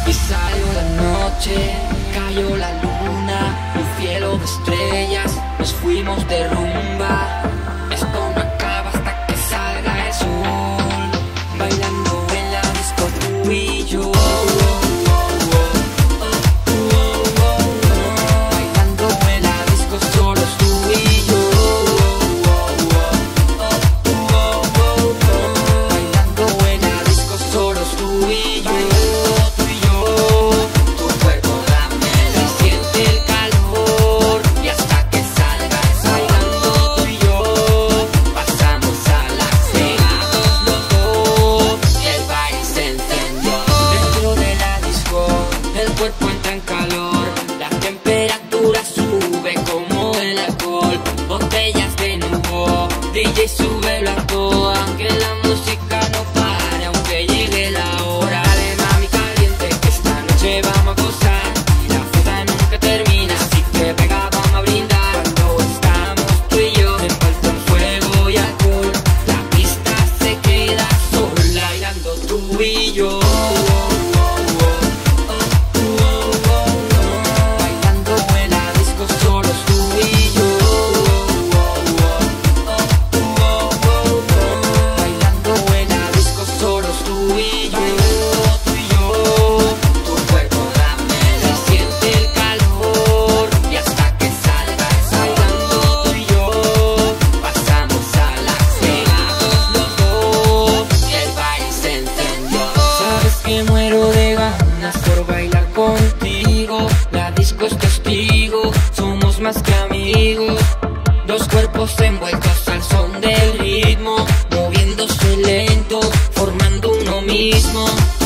Y salió la noche, cayó la luna, un cielo de estrellas, nos fuimos de rumba. Esto no acaba hasta que salga el sol, bailando en la disco tú y yo. Bailando en la disco solos tú y yo. Bailando en la disco solos tú y yo. El cuerpo entra en calor, la temperatura sube como el alcohol. Botellas de nuevo, DJ súbelo a todo, aunque la música no pare, aunque llegue la hora. Dale mami caliente, que esta noche vamos a gozar y la fiesta nunca termina, así que venga vamos a brindar. Cuando estamos tú y yo envueltos en fuego y alcohol, la pista se queda sola, bailando tú y yo. Muero de ganas por bailar contigo, la disco es testigo, somos más que amigos. Dos cuerpos envueltos al son del ritmo, moviéndose lento, formando uno mismo.